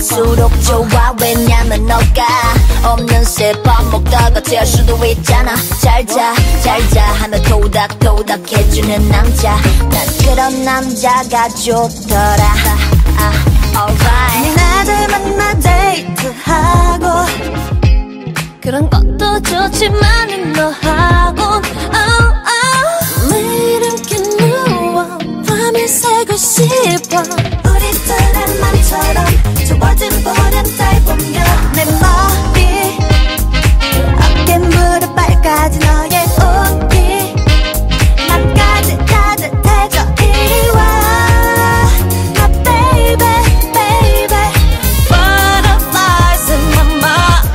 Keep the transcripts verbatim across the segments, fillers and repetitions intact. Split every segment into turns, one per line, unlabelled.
많을수록 좋아. 왜냐면 너가 없는 새 밥 먹다가 취할 수도 있잖아. 잘자 잘자 하며 토닥토닥 해주는 남자, 난 그런 남자가 좋더라. 아, alright.
나들 만나 데이트하고 그런 것도 좋지만 너하고 oh, oh. 매일 함께 누워 밤을 새고 싶어. 우리들의 맘처럼 좋아진 보름달 보며 내 머리 어깨 무릎 발까지 너의 옷이 맘까지 따뜻해져. 이리 와 my baby baby butterflies in my mind.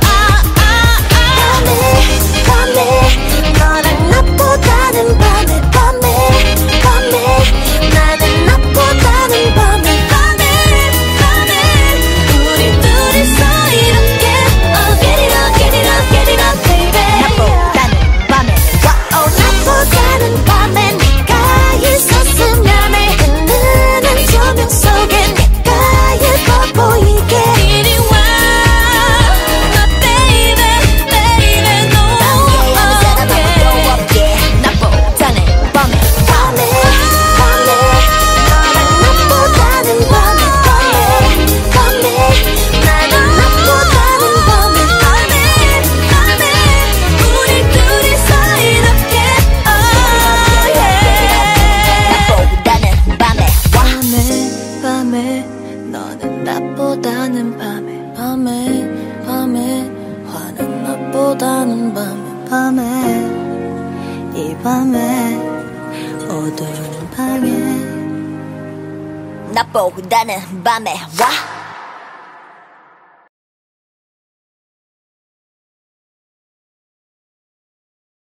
밤에 밤에 너랑 나보다는 밤에 밤에 밤에 나는 나보다는 밤에 밤에 밤에 우리 둘이서 이렇게 oh get it up get it up get it up baby.
나보다는 밤에
oh 나보다는 밤에 네가 있었으면 해. 흐르는 조명 속에 내가 예뻐 보이게. 이리 와 my baby baby no
남겨야 사람 아무도 없게. 나보다는 밤에
밤에 밤에 너랑 나보다는 밤에 밤에 밤에 나는 나보다는 밤에 밤에 밤에 우리 둘이서 이렇게 oh yeah.
나보다는 밤에
밤에 밤에 너는 나보다는 밤에 밤에 밤에 화는 나보다는 밤에 밤에 이 밤에 어두운 방에
나보다는 밤에 와.